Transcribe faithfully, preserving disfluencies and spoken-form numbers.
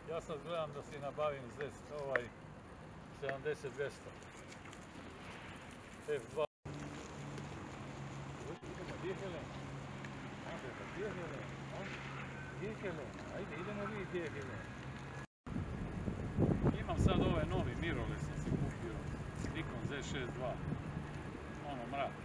Ja sad gledam da si nabavim zest, ovaj sedamdeset dvjesto. F dva. Idemo, gdje Helen? Ajde, gdje Helen? Gdje Helen? Ajde, idemo vi gdje Helen. Imam sad ovaj novi mirrorless, sam si kupio. Nikon Z šezdeset dva. Ono, mrak.